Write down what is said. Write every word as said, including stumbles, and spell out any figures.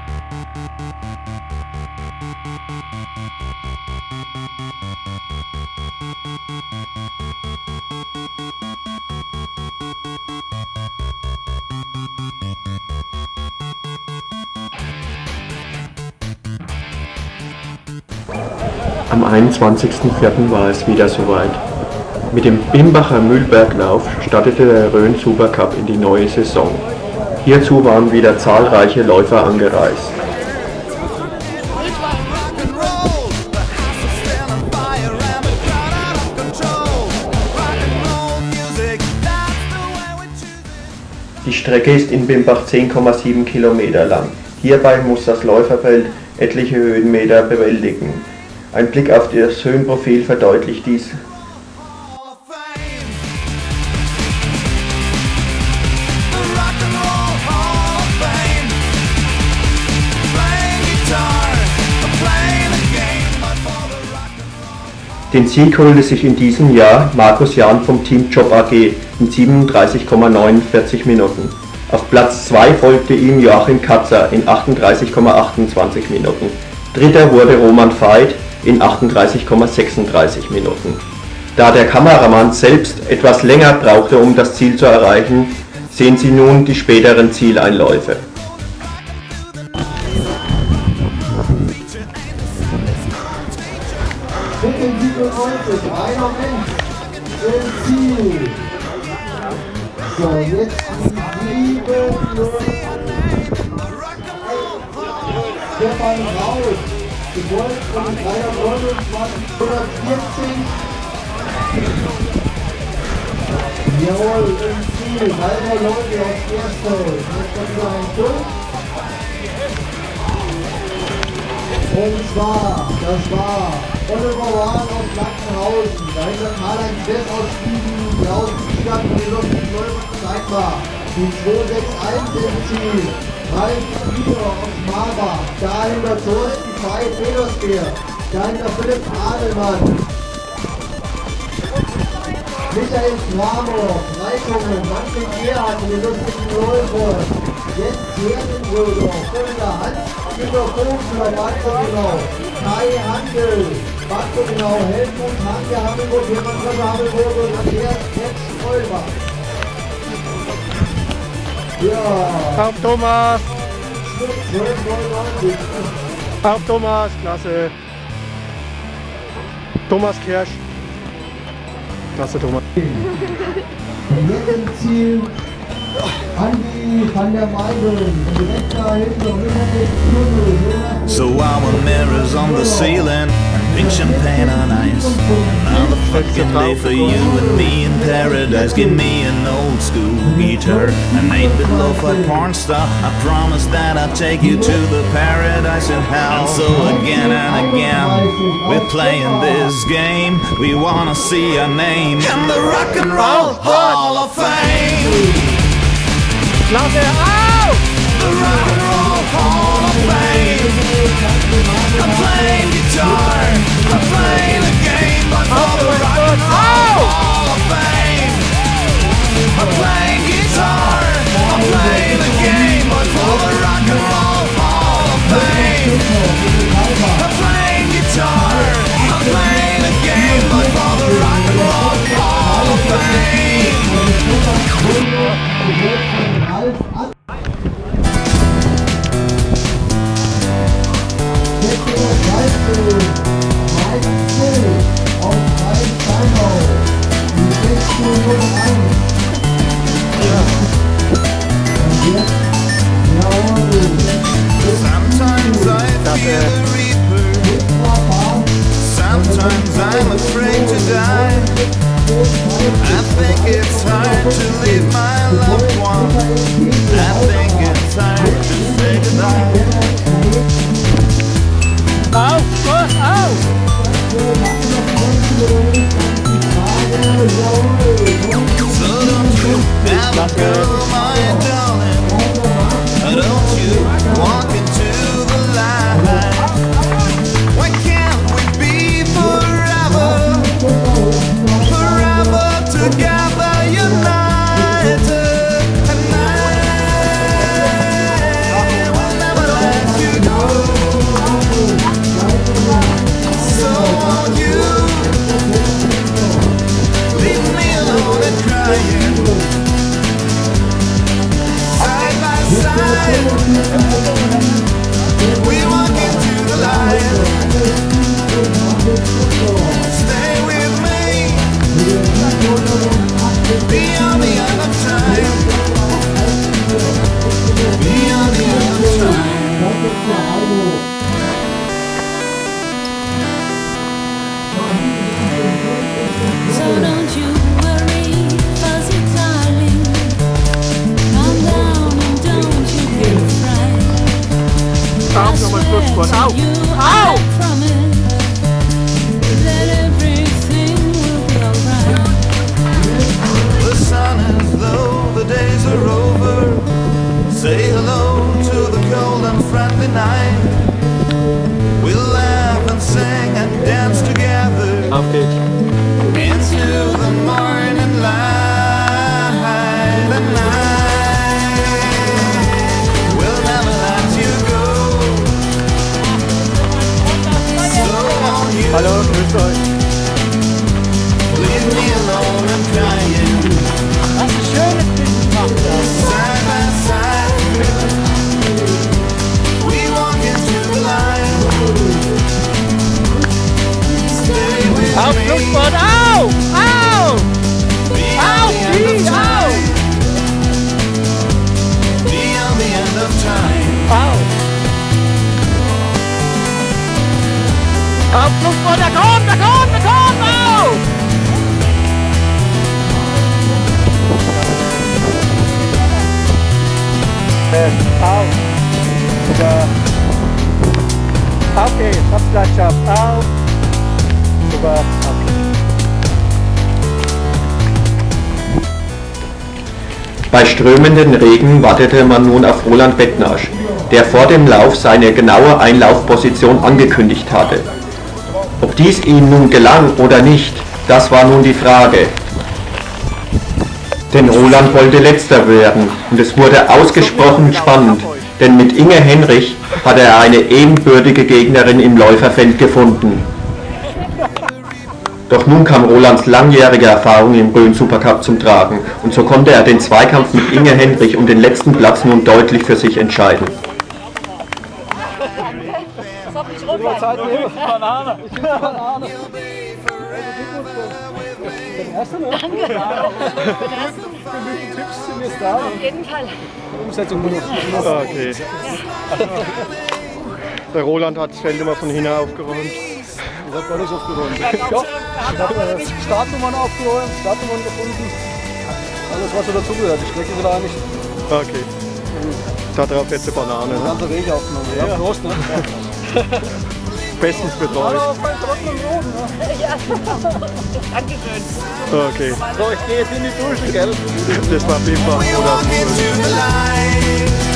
Am einundzwanzigsten vierten war es wieder soweit. Mit dem Bimbacher Mühlberglauf startete der Rhön Supercup in die neue Saison. Hierzu waren wieder zahlreiche Läufer angereist. Die Strecke ist in Bimbach zehn Komma sieben Kilometer lang. Hierbei muss das Läuferfeld etliche Höhenmeter bewältigen. Ein Blick auf das Höhenprofil verdeutlicht dies. Den Sieg holte sich in diesem Jahr Markus Jahn vom Team Job A G in siebenunddreißig Komma neunundvierzig Minuten. Auf Platz zwei folgte ihm Joachim Katzer in achtunddreißig Komma achtundzwanzig Minuten. Dritter wurde Roman Veit in achtunddreißig Komma sechsunddreißig Minuten. Da der Kameramann selbst etwas länger brauchte, um das Ziel zu erreichen, sehen Sie nun die späteren Zieleinläufe. siebenundneunzig, einer Mensch im Ziel. So, jetzt die sieben null. Stefan Raus, gefolgt von dreihundertneunundzwanzig hundertvierzig. Jawohl, im Ziel, Walter Leute auf erster. Jetzt kommt wieder ein Schuss. Und zwar, das war Oliver Wahn aus Lackenhausen, dahinter Karl-Heinz Wess aus Stiegen, der aus Stuttgart und die Luft Neumann Zeitbar, die zwei sechs eins im Ziel, Ralf Dieter aus Marbach, dahinter Thorsten Veit Petersbeer, dahinter Philipp Adelmann, Michael Kramer, Reitungen, Manfred Gerhardt und die lustigen Läufer, Jens Herrenbröder, Volker Hans, Günter Vogler, Marco Kai Handel, Marco Genau, Helmut Hanke, Hammelburg, Hermann Klasse, Hammelburg und Andreas Ketz, Vollbach. Ja. Auf Thomas! Auf Thomas, klasse! Thomas Kirsch. Klasse, Thomas. Jetzt im Ziel Andi van der Meiden, direkt dahinter. So our mirrors on the ceiling, pink champagne on ice. Another fucking day for you and me in paradise. Give me an old school guitar, an eight-bit lo-fi porn star. I promise that I'll take you to the paradise in hell. And so again and again, we're playing this game. We wanna see our name in the Rock and Roll Hall of Fame. Klasse, auf! The Rock and Roll Hall of Fame. I'm playing guitar, I'm playing a game, but for the Rock and Roll Hall of Fame. I'm playing guitar, I'm playing a game, but for the Rock and Roll Hall of Fame. I'm playing guitar, I'm playing a game, but for the Rock and Roll Hall of Fame. Sometimes I fear the reaper, sometimes I'm afraid to die. I think it's hard to leave my loved one, I think it's hard to say goodbye. Auf, los, auf! So don't you ever go, my darling, don't you walk into the light. Why can't we be forever, forever together united? And I will never let you light. We walk into the light. Stay with me. Beyond the end of time. Beyond the end of time. So don't you worry, fuzzy darling. Calm down and don't you get frightened. I swear to you, I promise that everything will be alright. The sun is low, the days are over. Say hello to the cold and friendly night. We'll laugh and sing and dance together. Auf geht's. Into the morning light and night. We'll never let you go. So won't you Hallo, grüßt euch. leave me alone and crying. Was ein schönes Bild gemacht hast. Side by side. We walk into the light. Stay with Auf, me. Schlusswort, auf! Auf! Beyond the end of Auf! time. Beyond the end of time. Auf! Auf, Schlusswort, der kommt, der kommt, der kommt, auf! Äh, auf! Super! Auf geht's, Abklatschab, auf! Super, auf geht's. Bei strömenden Regen wartete man nun auf Roland Bednarz, der vor dem Lauf seine genaue Einlaufposition angekündigt hatte. Ob dies ihm nun gelang oder nicht, das war nun die Frage. Denn Roland wollte Letzter werden und es wurde ausgesprochen spannend, denn mit Inge Henrich hatte er eine ebenbürtige Gegnerin im Läuferfeld gefunden. Doch nun kam Rolands langjährige Erfahrung im Rhön Supercup zum Tragen und so konnte er den Zweikampf mit Inge Henrich um den letzten Platz nun deutlich für sich entscheiden. Auf jeden Fall. Umsetzung nur noch. Okay. Der Roland hat das Feld immer von hinten aufgeräumt. Ich habe alles aufgeräumt. Ja, ich habe Startnummern aufgeräumt, Startnummern gefunden. Alles, was so dazugehört. Die Strecke wieder eigentlich. Okay. Da drauf jetzt eine Banane. Die Ne? ganze Wege aufgenommen. Ja, Prost, ne? Bestens betreut. Hallo, kein Trocken und Roden, ne? Ja, Dankeschön. Okay. So, ich gehe jetzt in die Dusche, gell? Das war auf jeden Fall We walk into the light.